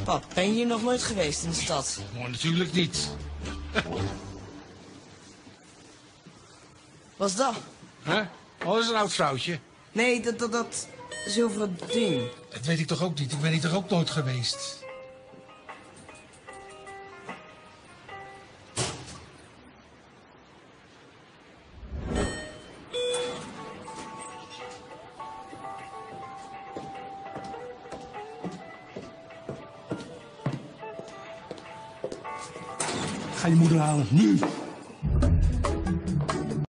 Pap, ben je hier nog nooit geweest in de stad? Maar natuurlijk niet. Wat is dat? Huh? Oh, dat is een oud vrouwtje. Nee, dat zilveren ding. Dat weet ik toch ook niet. Ik ben hier toch ook nooit geweest. Ga je moeder halen, nu!